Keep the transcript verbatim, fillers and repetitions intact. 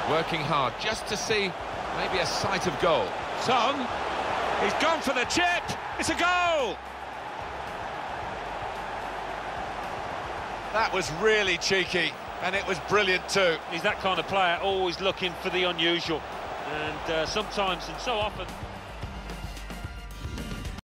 Working hard just to see maybe a sight of goal. Son, he's gone for the chip. It's a goal. That was really cheeky, and it was brilliant too. He's that kind of player, always looking for the unusual. And uh, sometimes, and so often,